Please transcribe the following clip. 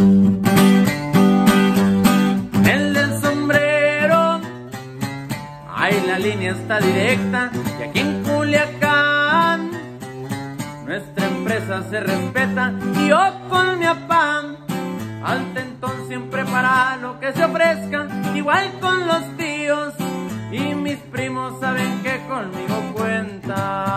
El del sombrero, ay, la línea está directa, y aquí en Culiacán nuestra empresa se respeta, y yo con mi afán al tentón siempre para lo que se ofrezca, igual con los tíos y mis primos saben que conmigo cuentan.